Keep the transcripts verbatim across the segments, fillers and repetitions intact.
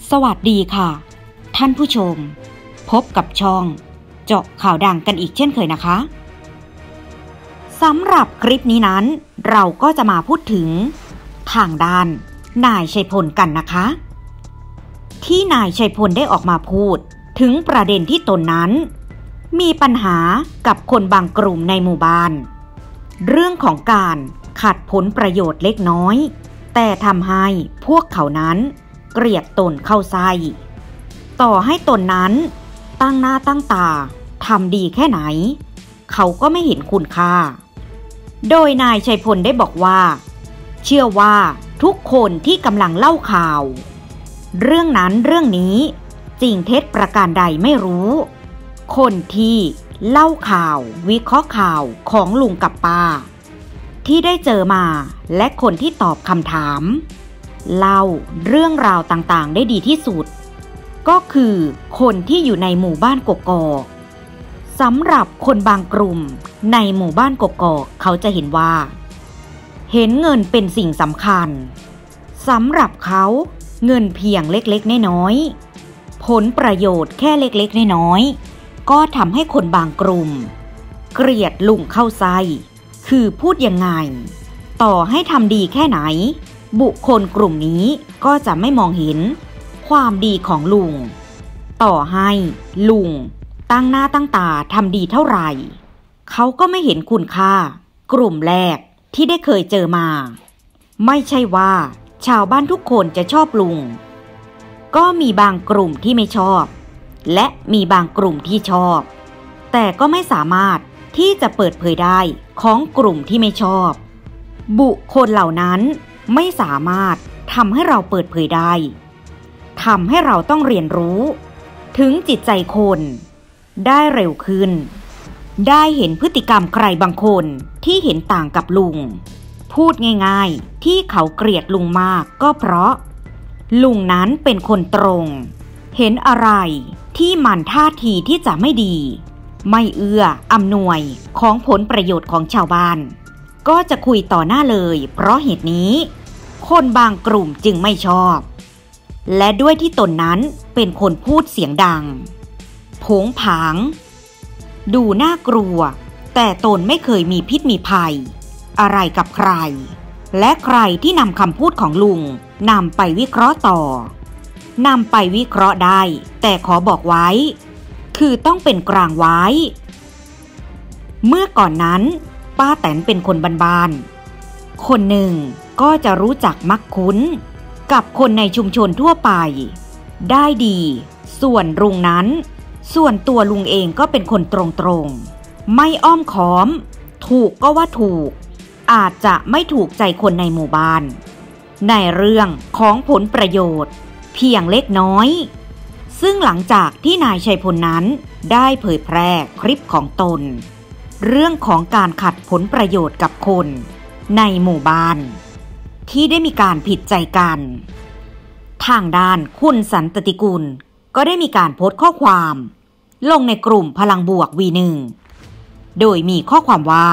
สวัสดีค่ะท่านผู้ชมพบกับช่องเจาะข่าวดังกันอีกเช่นเคยนะคะสำหรับคลิปนี้นั้นเราก็จะมาพูดถึงทางด้านนายชัยพลกันนะคะที่นายชัยพลได้ออกมาพูดถึงประเด็นที่ตนนั้นมีปัญหากับคนบางกลุ่มในหมู่บ้านเรื่องของการขัดผลประโยชน์เล็กน้อยแต่ทำให้พวกเขานั้นเกลียดตนเข้าไส้ต่อให้ตนนั้นตั้งหน้าตั้งตาทำดีแค่ไหนเขาก็ไม่เห็นคุณค่าโดยนายชัยพลได้บอกว่าเชื่อว่าทุกคนที่กำลังเล่าข่าวเรื่องนั้นเรื่องนี้จริงเท็จประการใดไม่รู้คนที่เล่าข่าววิเคราะห์ข่าวของลุงกับป้าที่ได้เจอมาและคนที่ตอบคำถามเล่าเรื่องราวต่างๆได้ดีที่สุดก็คือคนที่อยู่ในหมู่บ้านกกอกสำหรับคนบางกลุ่มในหมู่บ้านกกอกเขาจะเห็นว่าเห็นเงินเป็นสิ่งสำคัญสำหรับเขาเงินเพียงเล็กๆน้อยๆผลประโยชน์แค่เล็กๆน้อยๆก็ทำให้คนบางกลุ่มเกลียดลุงเข้าไส้คือพูดยังไงต่อให้ทำดีแค่ไหนบุคคลกลุ่มนี้ก็จะไม่มองเห็นความดีของลุงต่อให้ลุงตั้งหน้าตั้งตาทำดีเท่าไหร่เขาก็ไม่เห็นคุณค่ากลุ่มแรกที่ได้เคยเจอมาไม่ใช่ว่าชาวบ้านทุกคนจะชอบลุงก็มีบางกลุ่มที่ไม่ชอบและมีบางกลุ่มที่ชอบแต่ก็ไม่สามารถที่จะเปิดเผยได้ของกลุ่มที่ไม่ชอบบุคคลเหล่านั้นไม่สามารถทำให้เราเปิดเผยได้ทำให้เราต้องเรียนรู้ถึงจิตใจคนได้เร็วขึ้นได้เห็นพฤติกรรมใครบางคนที่เห็นต่างกับลุงพูดง่ายๆที่เขาเกลียดลุงมากก็เพราะลุงนั้นเป็นคนตรงเห็นอะไรที่มันท่าทีที่จะไม่ดีไม่เอื้ออำนวยของผลประโยชน์ของชาวบ้านก็จะคุยต่อหน้าเลยเพราะเหตุนี้คนบางกลุ่มจึงไม่ชอบและด้วยที่ตนนั้นเป็นคนพูดเสียงดังโผงผางดูน่ากลัวแต่ตนไม่เคยมีพิษมีภัยอะไรกับใครและใครที่นำคำพูดของลุงนำไปวิเคราะห์ต่อนำไปวิเคราะห์ได้แต่ขอบอกไว้คือต้องเป็นกลางไว้เมื่อก่อนนั้นป้าแตนเป็นคนบ้านๆคนหนึ่งก็จะรู้จักมักคุ้นกับคนในชุมชนทั่วไปได้ดีส่วนลุงนั้นส่วนตัวลุงเองก็เป็นคนตรงๆไม่อ้อมค้อมถูกก็ว่าถูกอาจจะไม่ถูกใจคนในหมู่บ้านในเรื่องของผลประโยชน์เพียงเล็กน้อยซึ่งหลังจากที่นายชัยพลนั้นได้เผยแพร่คลิปของตนเรื่องของการขัดผลประโยชน์กับคนในหมู่บ้านที่ได้มีการผิดใจกันทางด้านคุณสันตติกุลก็ได้มีการโพสต์ข้อความลงในกลุ่มพลังบวก วี หนึ่ง โดยมีข้อความว่า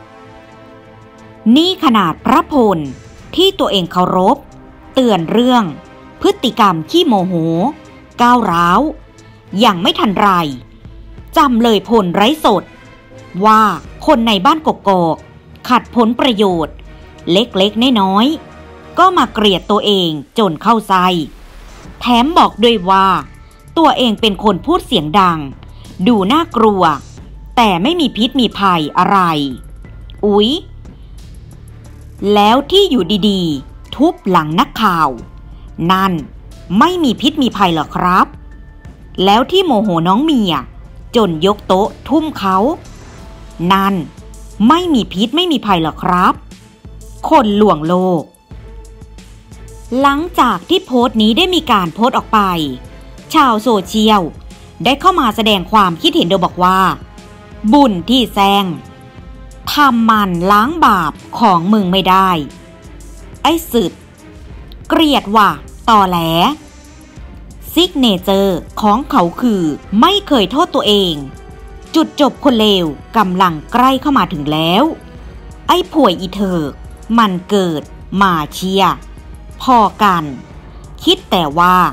นี่ขนาดพระพลที่ตัวเองเคารพเตือนเรื่องพฤติกรรมขี้โมโหก้าวร้าวยังไม่ทันไรจำเลยพลไร้สดว่าคนในบ้านกกอกขัดผลประโยชน์เล็กๆน้อยๆก็มาเกลียดตัวเองจนเข้าไส้แถมบอกด้วยว่าตัวเองเป็นคนพูดเสียงดังดูน่ากลัวแต่ไม่มีพิษมีภัยอะไรอุ๊ยแล้วที่อยู่ดีๆทุบหลังนักข่าวนั่นไม่มีพิษมีภัยหรอครับแล้วที่โมโหน้องเมียจนยกโต๊ะทุ่มเขานั่นไม่มีพิษไม่มีภัยหรอครับคนลวงโลกหลังจากที่โพสต์นี้ได้มีการโพสต์ออกไปชาวโซเชียลได้เข้ามาแสดงความคิดเห็นโดยบอกว่าบุญที่แซงทำมันล้างบาปของมึงไม่ได้ไอ้สึดเกลียดว่ะตอแหลซิกเนเจอร์ของเขาคือไม่เคยโทษตัวเองจุดจบคนเลวกำลังใกล้เข้ามาถึงแล้วไอ้ป่วยอีเถิกมันเกิดมาเชียพอกันคิดแต่ว่า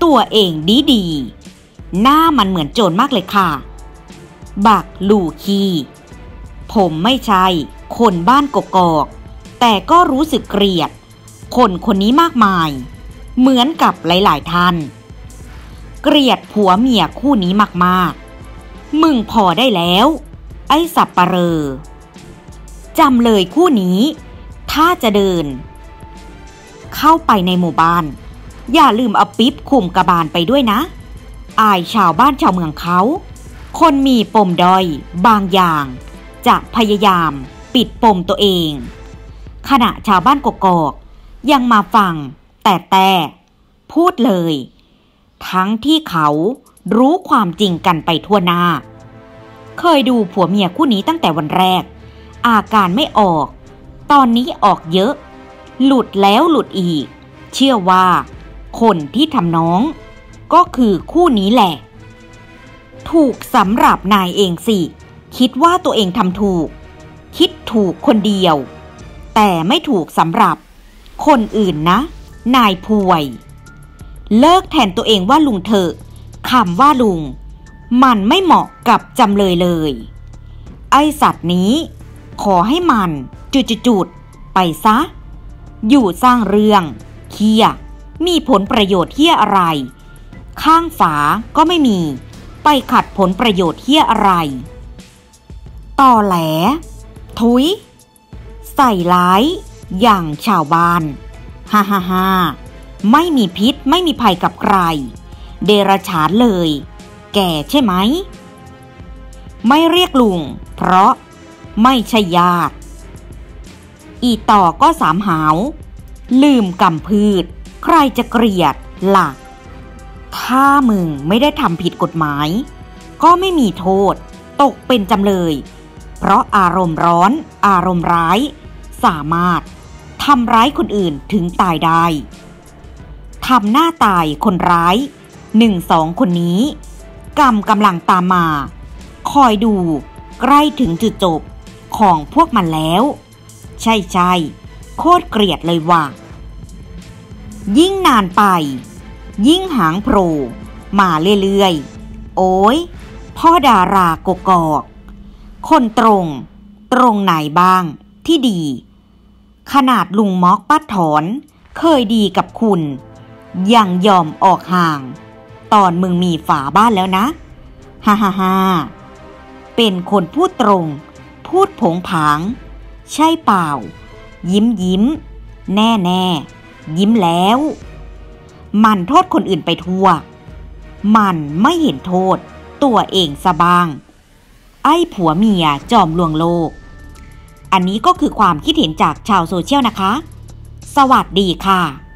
ตัวเองดีดีหน้ามันเหมือนโจรมากเลยค่ะบักลูคีผมไม่ใช่คนบ้านกกอกแต่ก็รู้สึกเกลียดคนคนนี้มากมายเหมือนกับหลายๆท่านเกลียดผัวเมียคู่นี้มากๆมึงพอได้แล้วไอ้สับปะเรอจำเลยคู่นี้ถ้าจะเดินเข้าไปในหมู่บ้านอย่าลืมเอาปิ๊บคุมกระบาลไปด้วยนะอายชาวบ้านชาวเมืองเขาคนมีปมด้อยบางอย่างจะพยายามปิดปมตัวเองขณะชาวบ้านกกอกยังมาฟังแต่แต่พูดเลยทั้งที่เขารู้ความจริงกันไปทั่วหน้าเคยดูผัวเมียคู่นี้ตั้งแต่วันแรกอาการไม่ออกตอนนี้ออกเยอะหลุดแล้วหลุดอีกเชื่อว่าคนที่ทำน้องก็คือคู่นี้แหละถูกสำหรับนายเองสิคิดว่าตัวเองทำถูกคิดถูกคนเดียวแต่ไม่ถูกสำหรับคนอื่นนะนายพวยเลิกแทนตัวเองว่าลุงเถอะคำว่าลุงมันไม่เหมาะกับจำเลยเลยไอสัตว์นี้ขอให้มันจุดๆๆไปซะอยู่สร้างเรื่องเหี้ยมีผลประโยชน์เหี้ยอะไรข้างฝาก็ไม่มีไปขัดผลประโยชน์เหี้ยอะไรตอแหลทุยใส่ร้ายอย่างชาวบ้านฮ่าฮ่าฮ่าไม่มีพิษไม่มีภัยกับใครเดรัจฉานเลยแก่ใช่ไหมไม่เรียกลุงเพราะไม่ใช่ญาติอีต่อก็สามหาวลืมกำพืชใครจะเกลียดล่ะถ้ามึงไม่ได้ทำผิดกฎหมายก็ไม่มีโทษตกเป็นจำเลยเพราะอารมณ์ร้อนอารมณ์ร้ายสามารถทำร้ายคนอื่นถึงตายได้ทำหน้าตายคนร้ายหนึ่งสองคนนี้กรรมกำลังตามมาคอยดูใกล้ถึงจุดจบของพวกมันแล้วใช่ใช่โคตรเกลียดเลยว่ะยิ่งนานไปยิ่งหางโผล่มาเรื่อยๆโอ้ยพ่อดารากกอกคนตรงตรงไหนบ้างที่ดีขนาดลุงม็อกป้าถอนเคยดีกับคุณยังยอมออกห่างตอนมึงมีฝาบ้านแล้วนะฮ่าฮ่าฮ่าเป็นคนพูดตรงพูดผงผางใช่เปล่ายิ้มยิ้มแน่แน่ยิ้มแล้วมันโทษคนอื่นไปทั่วมันไม่เห็นโทษตัวเองซะบ้างไอ้ผัวเมียจอมลวงโลกอันนี้ก็คือความคิดเห็นจากชาวโซเชียลนะคะสวัสดีค่ะ